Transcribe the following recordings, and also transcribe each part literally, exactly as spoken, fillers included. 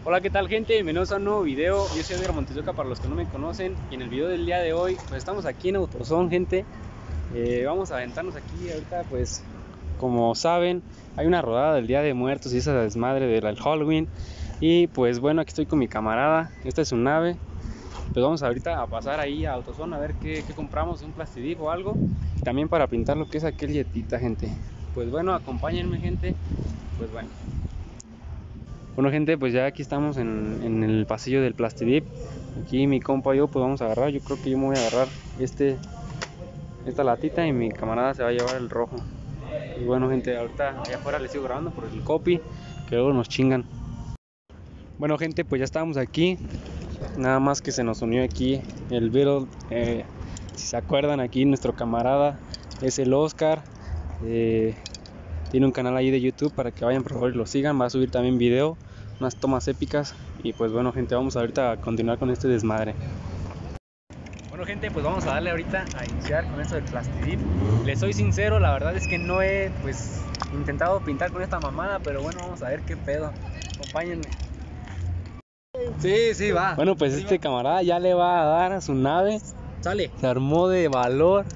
Hola, ¿qué tal, gente? Bienvenidos a un nuevo video. Yo soy Edgar Montesioca para los que no me conocen. Y en el video del día de hoy, pues estamos aquí en AutoZone, gente. eh, Vamos a aventarnos aquí ahorita, pues como saben, hay una rodada del Día de Muertos y esa desmadre del Halloween. Y pues bueno, aquí estoy con mi camarada. Esta es su nave. Pues vamos ahorita a pasar ahí a AutoZone a ver qué, qué compramos, un plastidip o algo. Y también para pintar lo que es aquel Jetita, gente. Pues bueno, acompáñenme, gente. Pues bueno. Bueno, gente, pues ya aquí estamos en, en el pasillo del plastidip. Aquí mi compa y yo pues vamos a agarrar. Yo creo que yo me voy a agarrar este, esta latita y mi camarada se va a llevar el rojo. Y bueno, gente, ahorita allá afuera les sigo grabando por el copy, que luego nos chingan. Bueno, gente, pues ya estamos aquí. Nada más que se nos unió aquí el Beetle. Eh, si se acuerdan, aquí nuestro camarada es el Oscar. Eh, tiene un canal ahí de YouTube para que vayan por favor y lo sigan. Va a subir también video, unas tomas épicas. Y pues bueno, gente, vamos ahorita a continuar con este desmadre. Bueno, gente, pues vamos a darle ahorita a iniciar con esto del plastidip. Les soy sincero, la verdad es que no he pues intentado pintar con esta mamada, pero bueno, vamos a ver qué pedo. Acompáñenme. Sí, sí, va. Bueno, pues sí, este va. camarada ya le va a dar a su nave. Sale. Se armó de valor.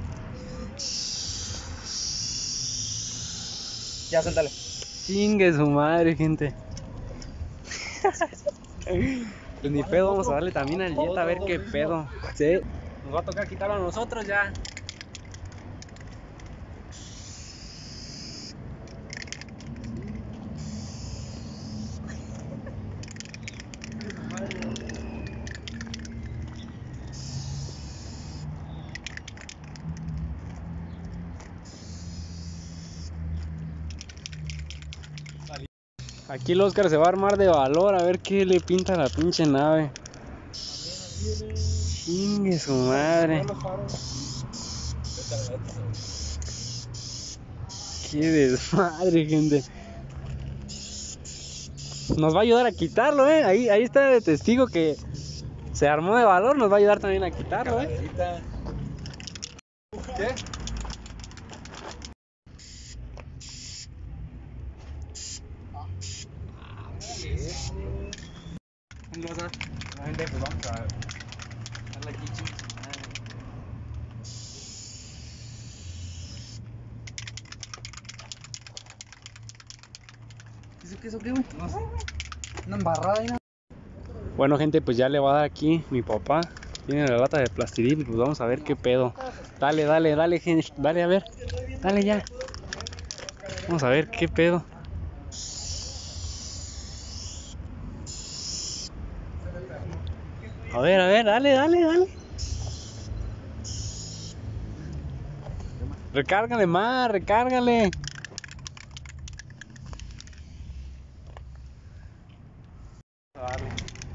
Ya, suéltale. Chingue su madre, gente. Pues ni pedo, vamos a darle también al Jet a ver qué pedo. Sí. Nos va a tocar quitarlo a nosotros ya. Aquí el Oscar se va a armar de valor a ver qué le pinta a la pinche nave. Chingue su madre. Qué desmadre, gente. Nos va a ayudar a quitarlo, eh. Ahí, ahí está el testigo que se armó de valor. Nos va a ayudar también a quitarlo, eh. ¿Qué? Gente, pues vamos a darle aquí, chicos. ¿Eso qué, eso qué, güey? No sé, güey. Una embarrada ahí, ¿no? Bueno, gente, pues ya le va a dar aquí mi papá. Tiene la lata de plastidip, pues vamos a ver qué pedo. Dale, dale, dale, gente. Dale, a ver. Dale ya. Vamos a ver qué pedo. A ver, a ver, dale, dale, dale. Recárgale más, recárgale. Dale.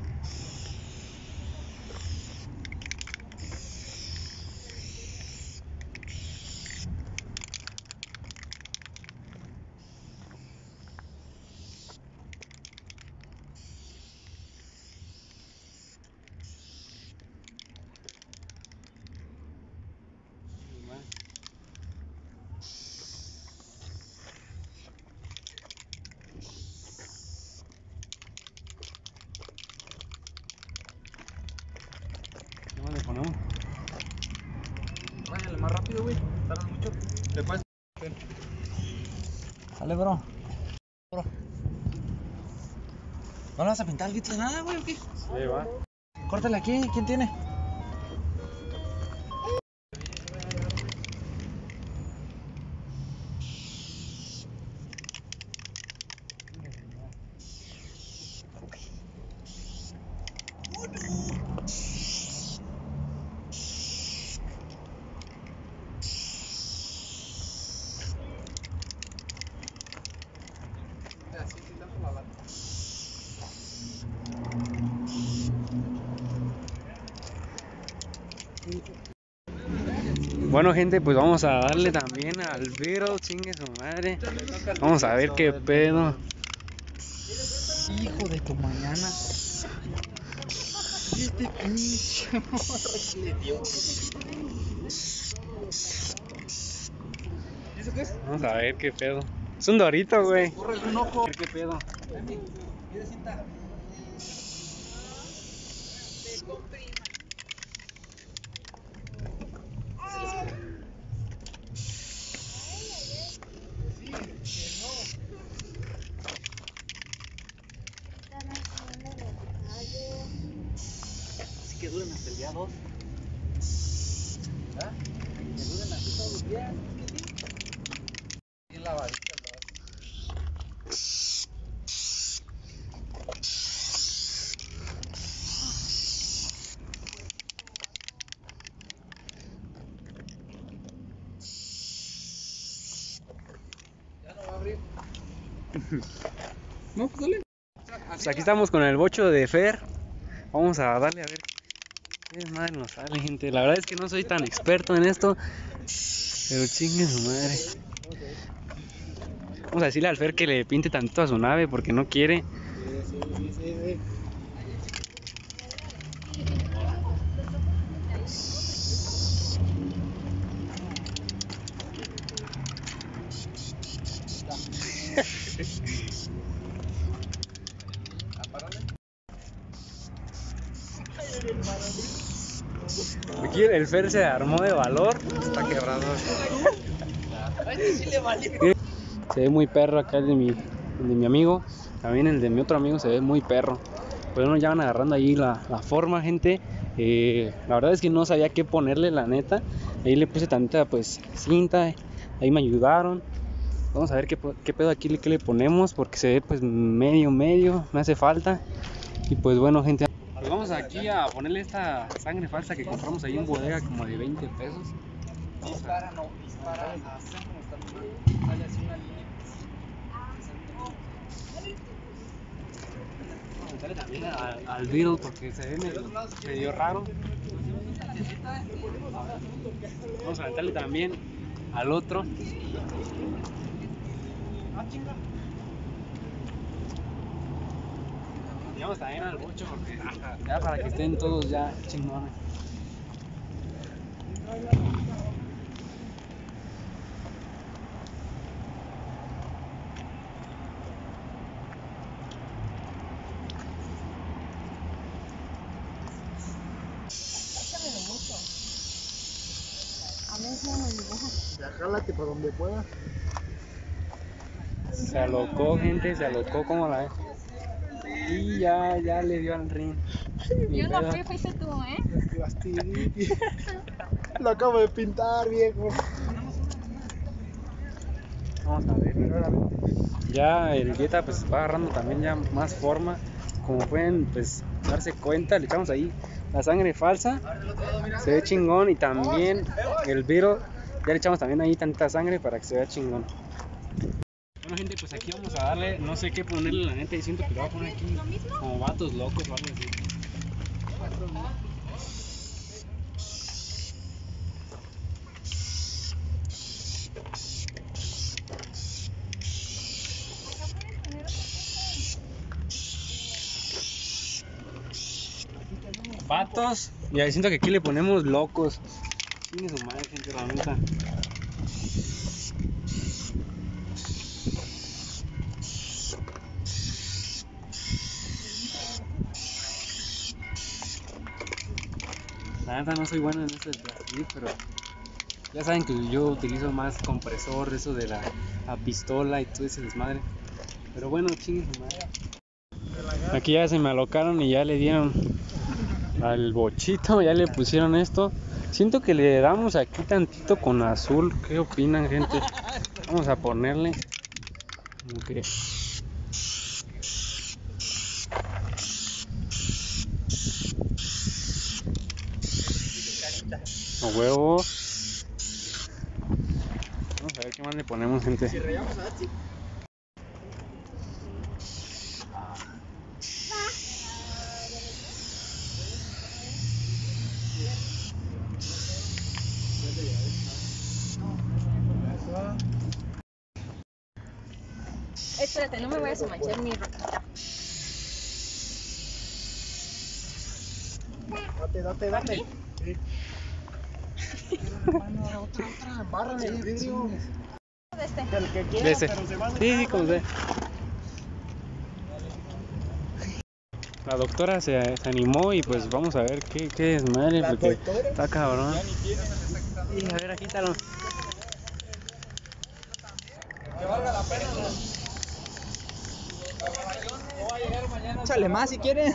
¿Cómo le ponemos? Ráyale más rápido, güey. Tardas mucho. ¿Te puedes? Sale, bro. Bro. ¿No le vas a pintar el vitro nada, güey, o qué? Sí, va. Córtale aquí. ¿Quién tiene? Bueno, gente, pues vamos a darle también al Beetle, chingue su madre. Vamos a ver qué pedo. Hijo de tu mañana. Este pinche morro que le dio. ¿Y eso qué es? Vamos a ver qué pedo. Es un dorito, güey. Córrele un ojo. A ver qué pedo. Mira, cinta. Así que duren hasta el día dos. ¿Ah? Que duren así todos los días. Bien lavaditas, ya no va a abrir. No, pues dale. Pues aquí estamos con el bocho de Fer. Vamos a darle a ver qué madre nos sale, gente. La verdad es que no soy tan experto en esto, pero chingue su madre. Vamos a decirle al Fer que le pinte tantito a su nave porque no quiere. Sí, sí, sí, sí. Aquí el Fer se armó de valor. Está quebrado. Se ve muy perro acá el de mi, el de mi amigo. También el de mi otro amigo se ve muy perro. Pues bueno, ya van agarrando ahí la, la forma, gente. Eh, la verdad es que no sabía qué ponerle, la neta. Ahí le puse tanta pues cinta. Ahí me ayudaron. Vamos a ver qué, qué pedo aquí, qué le ponemos, porque se ve pues medio medio, me hace falta. Y pues bueno, gente, pues vamos aquí a ponerle esta sangre falsa que compramos ahí en bodega como de veinte pesos. Dispara, no, dispara. Sale así una línea. Vamos a meterle también al, al Beetle porque se ve medio, medio raro. Vamos a meterle también al otro. Y vamos también al bocho porque ajá, ya para que estén todos ya chingones. Ya jálate por donde puedas. Se alocó, gente, se alocó como la ve. Y ya, ya le dio al ring. Yo no fui, fuiste tú, ¿eh? Lo acabo de pintar, viejo. Vamos a ver. Ya el Jetta pues va agarrando también ya más forma. Como pueden pues darse cuenta, le echamos ahí la sangre falsa. Se ve chingón. Y también el Beetle, ya le echamos también ahí tanta sangre para que se vea chingón. Bueno, gente, pues aquí vamos a darle, no sé qué ponerle, la neta, y siento que lo voy a poner aquí como vatos locos o algo así. Vatos, y ahí siento que aquí le ponemos locos. Tiene su madre, gente, la neta. La neta no soy bueno en esto del plastic, pero ya saben que yo utilizo más compresor, eso de la, la pistola y todo ese desmadre. Pero bueno, chingue su madre. Aquí ya se me alocaron y ya le dieron al bochito, ya le pusieron esto. Siento que le damos aquí tantito con azul. ¿Qué opinan, gente? Vamos a ponerle como que a huevo. Vamos a ver qué más le ponemos, gente. Si rayamos a Ati. Espérate, no me vayas a manchar mi ropa. Date, date, date. Sí. Hermano, otra, otra. Embárrale el vidrio. De este. El que De quiera, ese. pero se va a Sí, sí, como sea. la doctora se, se animó y pues vamos a ver qué, qué desmadre, ¿La porque doctora? está cabrón. Ya ni tiene, se le está quitando. Y a ver, aquí quítalo. Que valga la pena. No va a llegar mañana. Échale más si quiere.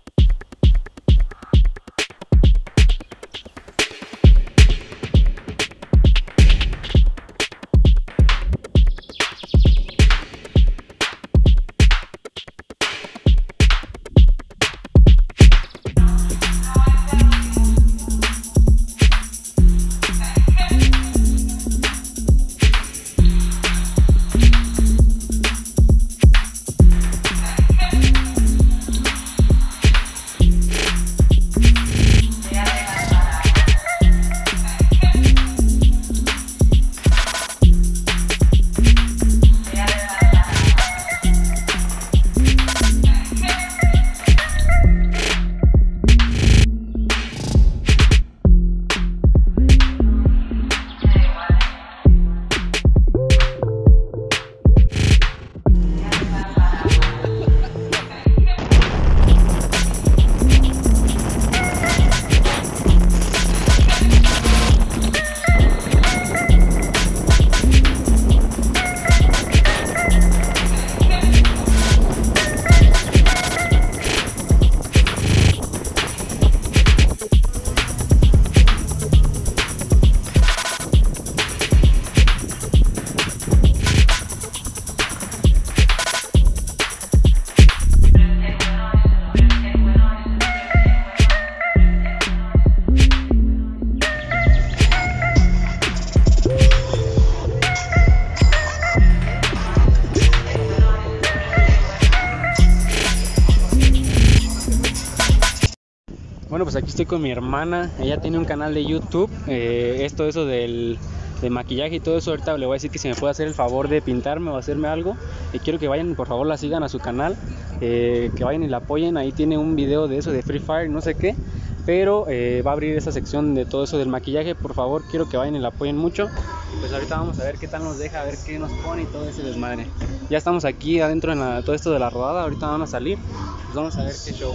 Bueno, pues aquí estoy con mi hermana, ella tiene un canal de YouTube, eh, esto eso del, del maquillaje y todo eso. Ahorita le voy a decir que si me puede hacer el favor de pintarme o hacerme algo, y quiero que vayan, por favor la sigan a su canal, eh, que vayan y la apoyen. Ahí tiene un video de eso de Free Fire, no sé qué, pero eh, va a abrir esa sección de todo eso del maquillaje. Por favor, quiero que vayan y la apoyen mucho. Pues ahorita vamos a ver qué tal nos deja, a ver qué nos pone y todo ese desmadre. Ya estamos aquí adentro en la, todo esto de la rodada, ahorita van a salir, pues vamos a ver qué show.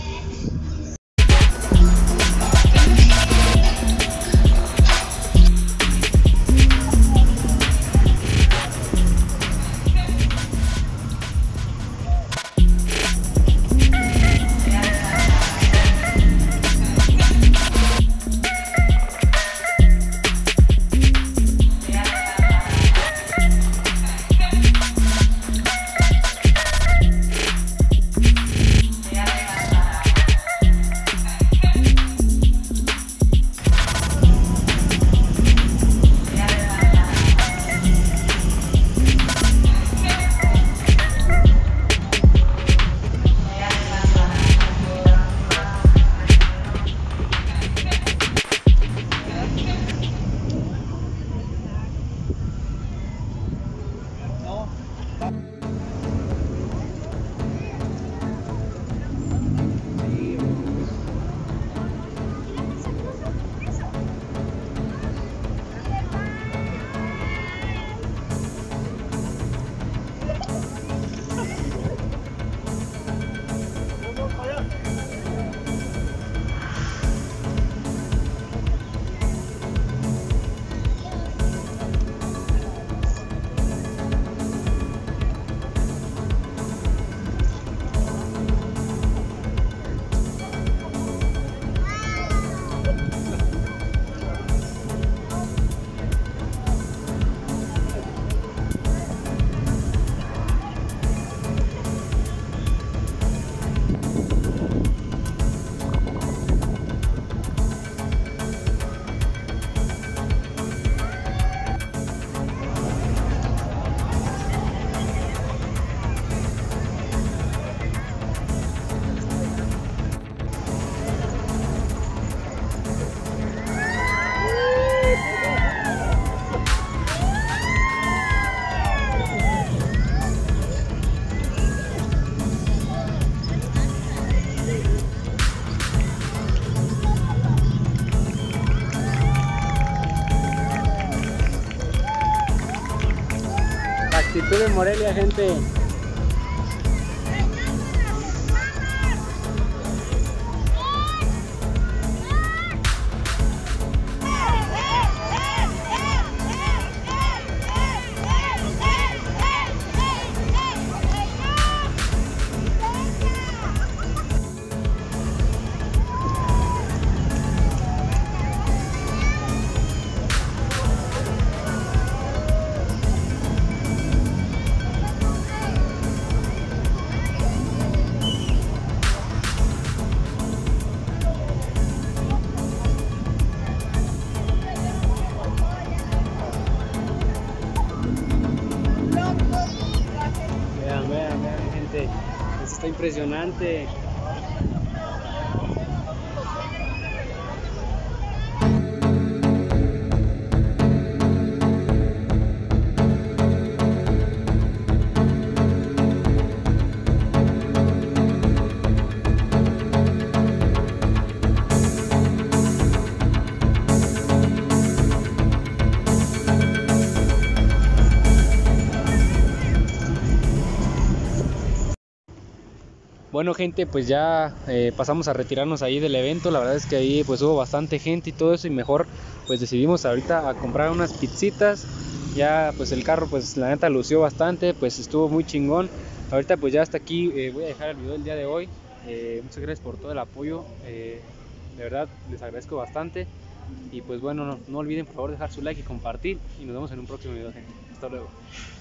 Actitud de Morelia, gente. Vean, vean, vean, gente. Esto está impresionante. Bueno, gente, pues ya eh, pasamos a retirarnos ahí del evento. La verdad es que ahí pues hubo bastante gente y todo eso, y mejor pues decidimos ahorita a comprar unas pizzitas. Ya pues el carro pues la neta lució bastante, pues estuvo muy chingón. Ahorita pues ya hasta aquí eh, voy a dejar el video del día de hoy. Eh, muchas gracias por todo el apoyo, eh, de verdad les agradezco bastante. Y pues bueno, no, no olviden por favor dejar su like y compartir, y nos vemos en un próximo video, gente. Hasta luego.